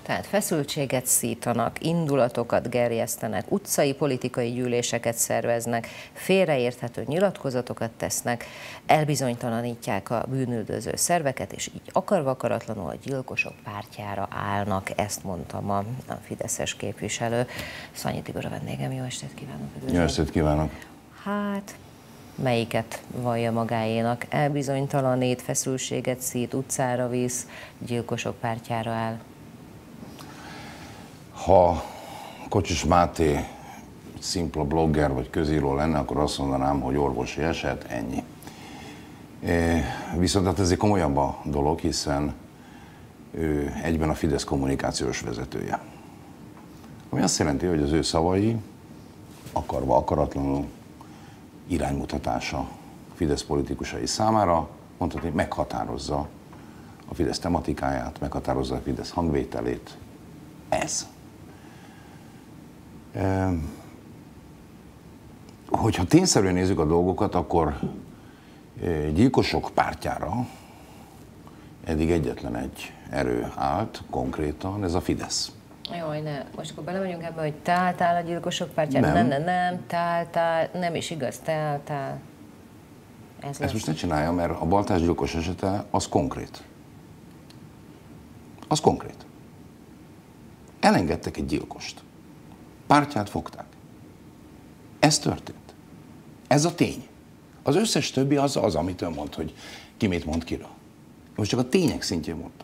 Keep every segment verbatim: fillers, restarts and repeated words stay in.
Tehát feszültséget szítanak, indulatokat gerjesztenek, utcai politikai gyűléseket szerveznek, félreérthető nyilatkozatokat tesznek, elbizonytalanítják a bűnüldöző szerveket, és így akarva akaratlanul a gyilkosok pártjára állnak. Ezt mondta ma a fideszes képviselő. Szanyi Tibor a vendégem, jó estét kívánok! Jó estét kívánok! Hát, melyiket vallja magáénak? Elbizonytalanít, feszültséget szít, utcára visz, gyilkosok pártjára áll? Ha Kocsis Máté szimpla blogger vagy közíró lenne, akkor azt mondanám, hogy orvosi eset, ennyi. É, viszont hát ez egy komolyabb a dolog, hiszen ő egyben a Fidesz kommunikációs vezetője. Ami azt jelenti, hogy az ő szavai akarva, akaratlanul iránymutatása a Fidesz politikusai számára, mondhatni, meghatározza a Fidesz tematikáját, meghatározza a Fidesz hangvételét. Ez. E, hogyha tényszerűen nézzük a dolgokat, akkor gyilkosok pártjára eddig egyetlen egy erő állt, konkrétan, ez a Fidesz. Jaj, ne. Most akkor belemegyünk ebbe, hogy te álltál a gyilkosok pártjára. Nem, nem, nem, te álltál, nem is igaz, te álltál. Ez Ezt lesz. most ne csinálja, mert a baltás gyilkos esete az konkrét. Az konkrét. Elengedtek egy gyilkost. Pártját fogták. Ez történt. Ez a tény. Az összes többi az az, amit ön mond, hogy ki mit mond kiről. Most csak a tények szintjén mondtam.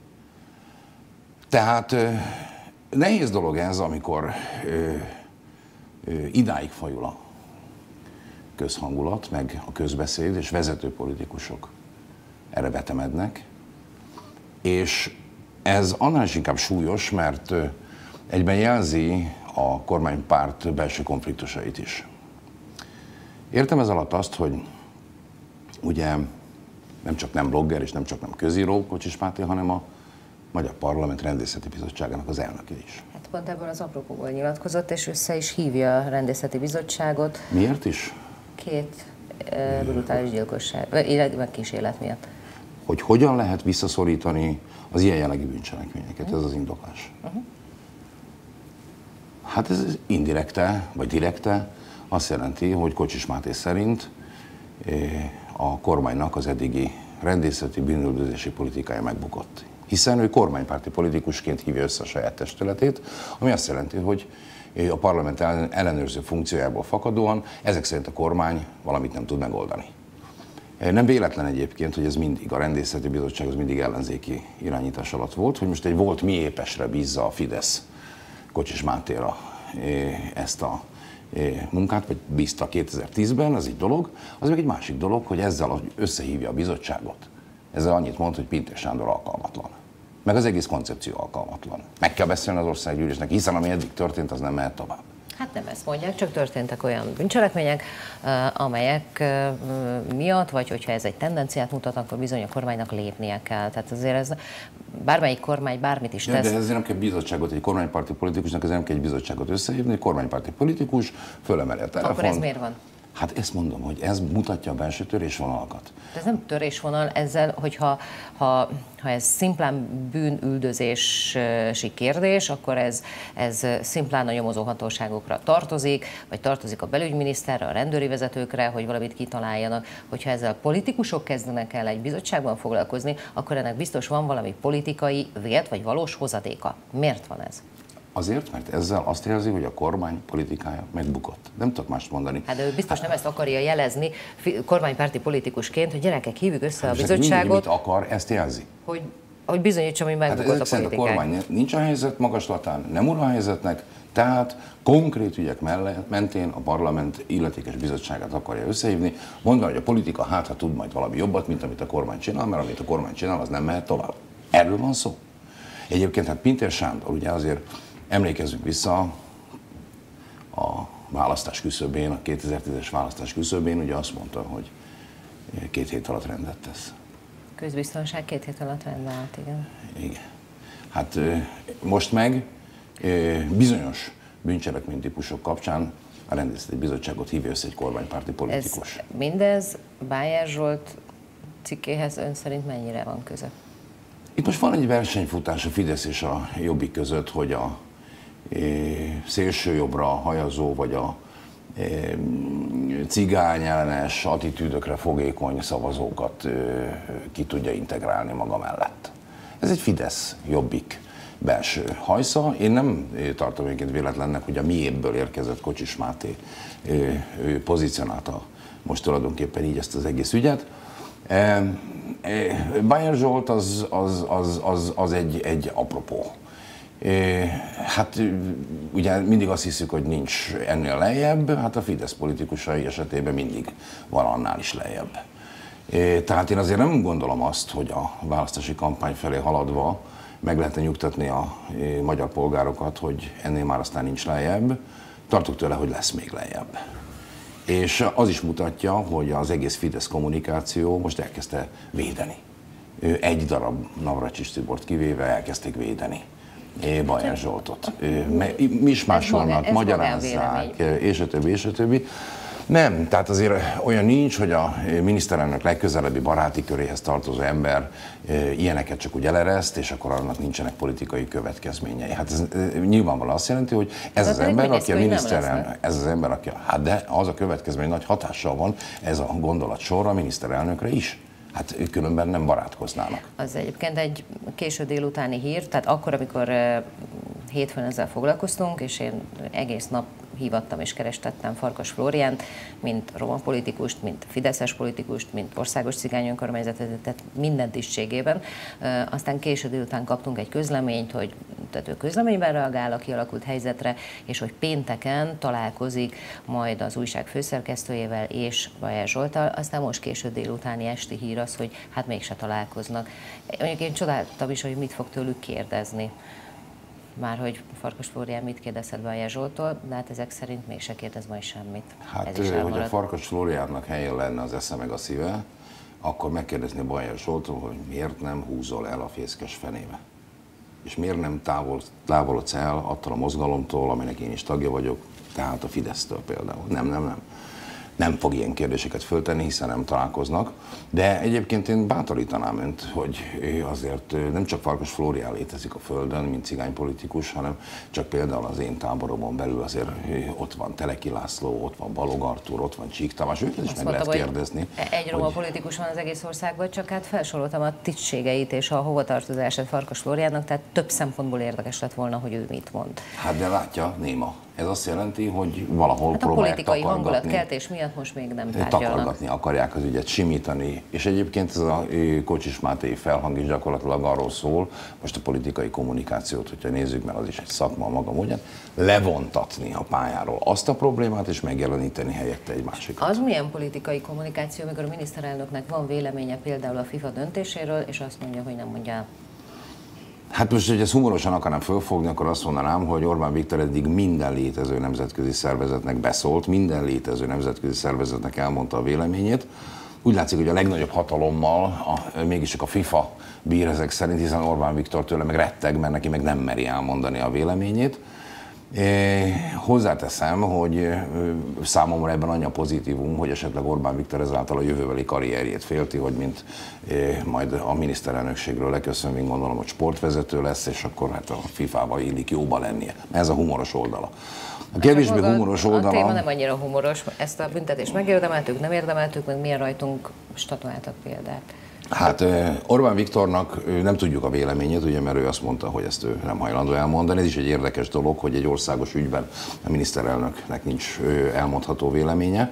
Tehát nehéz dolog ez, amikor ö, ö, idáig fajul a közhangulat, meg a közbeszéd, és vezető politikusok erre vetemednek. És ez annál is inkább súlyos, mert ö, egyben jelzi a kormánypárt belső konfliktusait is. Értem ez alatt azt, hogy ugye nem csak nem blogger és nem csak nem közíró Kocsis Máté, hanem a Magyar Parlament Rendészeti Bizottságának az elnöke is. Hát pont ebből az apropóból nyilatkozott, és össze is hívja a Rendészeti Bizottságot. Miért is? Két e, brutális gyilkosság, illetve kísérlet miatt. Hogy hogyan lehet visszaszorítani az ilyen jellegű bűncselekményeket, ez az indoklás. Uh-huh. Hát ez indirekte, vagy direkte azt jelenti, hogy Kocsis Máté szerint a kormánynak az eddigi rendészeti bűnüldözési politikája megbukott. Hiszen ő kormánypárti politikusként hívja össze a saját testületét, ami azt jelenti, hogy a parlament ellenőrző funkciójából fakadóan ezek szerint a kormány valamit nem tud megoldani. Nem véletlen egyébként, hogy ez mindig, a rendészeti bizottság az mindig ellenzéki irányítás alatt volt, hogy most egy volt miépesre bízza a Fidesz Kocsis Mátéra ezt a munkát, vagy bízta kétezer-tízben, az egy dolog, az még egy másik dolog, hogy ezzel összehívja a bizottságot. Ezzel annyit mond, hogy Pintér Sándor alkalmatlan. Meg az egész koncepció alkalmatlan. Meg kell beszélni az országgyűlésnek, hiszen ami eddig történt, az nem mehet tovább. Hát nem ezt mondják, csak történtek olyan bűncselekmények, amelyek miatt, vagy hogyha ez egy tendenciát mutat, akkor bizony a kormánynak lépnie kell. Tehát azért ez bármelyik kormány bármit is tesz. Ja, de ezért nem kell bizottságot, egy kormánypárti politikusnak ezért nem kell egy bizottságot összehívni, egy kormánypárti politikus fölemeli a telefon. Akkor ez miért van? Hát ezt mondom, hogy ez mutatja a belső törésvonalakat. De ez nem törésvonal, ezzel, hogyha ha, ha ez szimplán bűnüldözési kérdés, akkor ez, ez szimplán a nyomozóhatóságokra tartozik, vagy tartozik a belügyminiszterre, a rendőri vezetőkre, hogy valamit kitaláljanak. Hogyha ezzel a politikusok kezdenek el egy bizottságban foglalkozni, akkor ennek biztos van valami politikai vélt vagy valós hozadéka. Miért van ez? Azért, mert ezzel azt érzi, hogy a kormány politikája megbukott. Nem tudok mást mondani. Hát de ő biztos nem ezt akarja jelezni kormánypárti politikusként, hogy gyerekek, hívjuk össze hát a bizottságot. Mindig, mit akar, ezt jelzi. Hogy, hogy bizonyítsam, hogy megbukott hát a politikák. A kormány nincs a helyzet magaslatán, nem ura a helyzetnek, tehát konkrét ügyek mellett, mentén a parlament illetékes bizottságát akarja összehívni, mondva, hogy a politika hát, ha tud majd valami jobbat, mint amit a kormány csinál, mert amit a kormány csinál, az nem mehet tovább. Erről van szó. Egyébként hát Pintér Sándor, ugye azért emlékezzünk vissza a választás küszöbén, a kétezer-tízes választás küszöbén, ugye azt mondta, hogy két hét alatt rendet tesz. Közbiztonság két hét alatt rendbe állt, igen. Igen. Hát most meg bizonyos bűncselekménytípusok kapcsán a rendészeti bizottságot hívja össze egy kormánypárti politikus. Ez, mindez Bájer Zsolt cikkéhez ön szerint mennyire van köze? Itt most van egy versenyfutás a Fidesz és a Jobbik között, hogy a szélsőjobbra hajazó, vagy a cigányellenes attitűdökre fogékony szavazókat ki tudja integrálni maga mellett. Ez egy Fidesz-Jobbik belső hajsza. Én nem tartom egyébként véletlennek, hogy a miéből érkezett Kocsis Máté ő pozícionálta most tulajdonképpen így ezt az egész ügyet. Bayer Zsolt az, az, az, az, az egy, egy apropó. Hát ugye mindig azt hiszük, hogy nincs ennél lejjebb, hát a Fidesz politikusai esetében mindig van annál is lejjebb. Tehát én azért nem gondolom azt, hogy a választási kampány felé haladva meg lehetne nyugtatni a magyar polgárokat, hogy ennél már aztán nincs lejjebb. Tartok tőle, hogy lesz még lejjebb. És az is mutatja, hogy az egész Fidesz kommunikáció most elkezdte védeni. Egy darab Navracsics Tibort kivéve elkezdték védeni Bayer Zsoltot. Mi is másolnak, magyarázzák, és a többi, és a többi. Nem, tehát azért olyan nincs, hogy a miniszterelnök legközelebbi baráti köréhez tartozó ember ilyeneket csak úgy elereszt, és akkor annak nincsenek politikai következményei. Hát ez nyilvánvalóan azt jelenti, hogy ez az ember, aki a miniszterelnök, ez az ember, aki, hát de az a következmény nagy hatással van, ez a gondolatsor a miniszterelnökre is. Hát ők különben nem barátkoznának. Az egyébként egy késő délutáni hír, tehát akkor, amikor hétfőn ezzel foglalkoztunk, és én egész nap hívattam és kerestettem Farkas Flóriánt, mint roma politikust, mint fideszes politikust, mint országos cigány önkormányzatot, tehát minden tisztségében. Aztán késő délután kaptunk egy közleményt, hogy tehát ő közleményben reagál a kialakult helyzetre, és hogy pénteken találkozik majd az újság főszerkesztőjével és Bayer Zsolttal, aztán most késő délutáni esti hír az, hogy hát mégse találkoznak. Mondjuk én csodáltam is, hogy mit fog tőlük kérdezni. Már hogy Farkas Flórián mit kérdezhet Bayer Zsolttól, de hát ezek szerint mégse kérdez majd semmit. Hát, hogy a Farkas Flóriánnak helyen lenne az esze meg a szíve, akkor megkérdezni Bayer Zsolttól, hogy miért nem húzol el a fészkes fenébe. És miért nem távol, távolodsz el attól a mozgalomtól, aminek én is tagja vagyok, tehát a Fidesztől például. Nem, nem, nem. Nem fog ilyen kérdéseket föltenni, hiszen nem találkoznak. De egyébként én bátorítanám önt, hogy azért nem csak Farkas Flórián létezik a Földön, mint cigánypolitikus, hanem csak például az én táboromon belül azért ott van Teleki László, ott van Balog Artúr, ott van Csík Tamás, őket is azt meg mondta, lehet kérdezni. Egy roma hogy... politikus van az egész országban, csak hát felsoroltam a tisztségeit és a hovatartozását Farkas Flóriánnak, tehát több szempontból érdekes lett volna, hogy ő mit mond. Hát de látja, néma. Ez azt jelenti, hogy valahol hát próbálják takargatni. A politikai hangulatkeltés miatt most még nem tárgyalnak. Takargatni akarják az ügyet, simítani. És egyébként ez a Kocsis Máté felhang is gyakorlatilag arról szól, most a politikai kommunikációt, hogyha nézzük, mert az is egy szakma a maga módján, levontatni a pályáról azt a problémát, és megjeleníteni helyette egy másikat. Az milyen politikai kommunikáció, amikor a miniszterelnöknek van véleménye például a FIFA döntéséről, és azt mondja, hogy nem mondja el? Hát most, hogy ezt humorosan akarnám fölfogni, akkor azt mondanám, hogy Orbán Viktor eddig minden létező nemzetközi szervezetnek beszólt, minden létező nemzetközi szervezetnek elmondta a véleményét. Úgy látszik, hogy a legnagyobb hatalommal a, mégiscsak a FIFA bír ezek szerint, hiszen Orbán Viktor tőle meg retteg, mert neki meg nem meri elmondani a véleményét. É, hozzáteszem, hogy számomra ebben annyi a pozitívum, hogy esetleg Orbán Viktor ezáltal a jövőbeli karrierjét félti, hogy mint é, majd a miniszterelnökségről leköszön, én gondolom, hogy sportvezető lesz, és akkor hát a fifával illik jóba lennie. Ez a humoros oldala. A kevésbé humoros oldala... A téma nem annyira humoros, ezt a büntetést megérdemeltük, nem érdemeltük, meg milyen rajtunk statuáltak példát. Hát Orbán Viktornak nem tudjuk a véleményét, ugye, mert ő azt mondta, hogy ezt ő nem hajlandó elmondani. Ez is egy érdekes dolog, hogy egy országos ügyben a miniszterelnöknek nincs elmondható véleménye.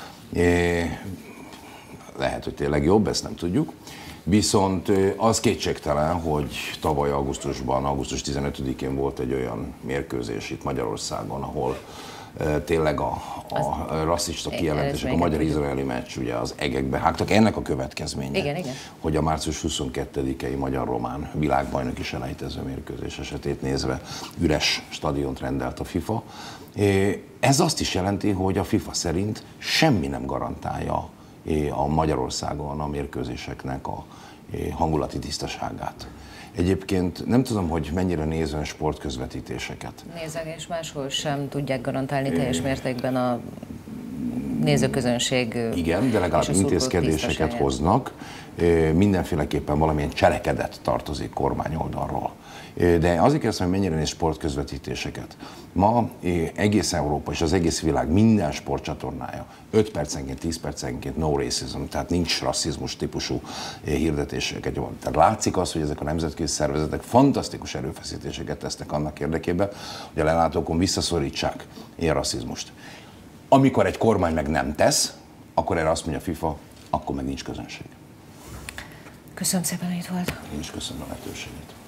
Lehet, hogy tényleg jobb, ezt nem tudjuk. Viszont az kétségtelen, hogy tavaly augusztusban, augusztus tizenötödikén volt egy olyan mérkőzés itt Magyarországon, ahol tényleg a, a rasszista kijelentések, a magyar-izraeli meccs ugye az egekbe hágtak. Ennek a következménye, igen, igen. hogy a március huszonkettedikei magyar-román világbajnoki selejtező mérkőzés esetét nézve üres stadiont rendelt a FIFA. Ez azt is jelenti, hogy a FIFA szerint semmi nem garantálja a Magyarországon a mérkőzéseknek a hangulati tisztaságát. Egyébként nem tudom, hogy mennyire nézzen sportközvetítéseket. Nézek, és máshol sem tudják garantálni teljes mértékben a nézőközönség. Igen, de legalább intézkedéseket hoznak. Mindenféleképpen valamilyen cselekedet tartozik kormányoldalról. De azért kérdezem, hogy mennyire néz sportközvetítéseket. Ma egész Európa és az egész világ minden sportcsatornája öt percenként, tíz percenként no racism, tehát nincs rasszizmus típusú hirdetéseket. Tehát látszik az, hogy ezek a nemzetközi szervezetek fantasztikus erőfeszítéseket tesznek annak érdekében, hogy a lelátókon visszaszorítsák ilyen rasszizmust. Amikor egy kormány meg nem tesz, akkor erre azt mondja a FIFA, akkor meg nincs közönség. Köszönöm szépen, hogy itt volt. Én is köszönöm a lehetőséget.